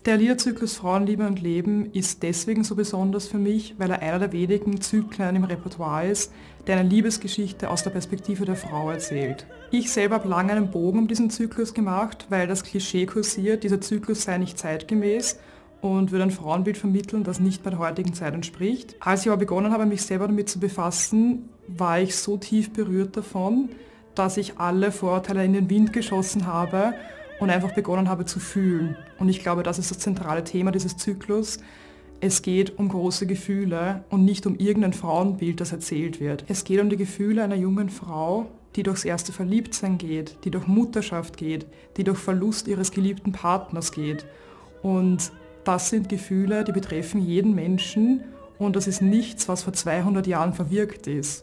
Der Liederzyklus Frauenliebe und Leben ist deswegen so besonders für mich, weil er einer der wenigen Zyklen im Repertoire ist, der eine Liebesgeschichte aus der Perspektive der Frau erzählt. Ich selber habe lange einen Bogen um diesen Zyklus gemacht, weil das Klischee kursiert, dieser Zyklus sei nicht zeitgemäß und würde ein Frauenbild vermitteln, das nicht bei der heutigen Zeit entspricht. Als ich aber begonnen habe, mich selber damit zu befassen, war ich so tief berührt davon, dass ich alle Vorurteile in den Wind geschossen habe und einfach begonnen habe zu fühlen. Und ich glaube, das ist das zentrale Thema dieses Zyklus. Es geht um große Gefühle und nicht um irgendein Frauenbild, das erzählt wird. Es geht um die Gefühle einer jungen Frau, die durchs erste Verliebtsein geht, die durch Mutterschaft geht, die durch Verlust ihres geliebten Partners geht. Und das sind Gefühle, die betreffen jeden Menschen und das ist nichts, was vor 200 Jahren verwirkt ist.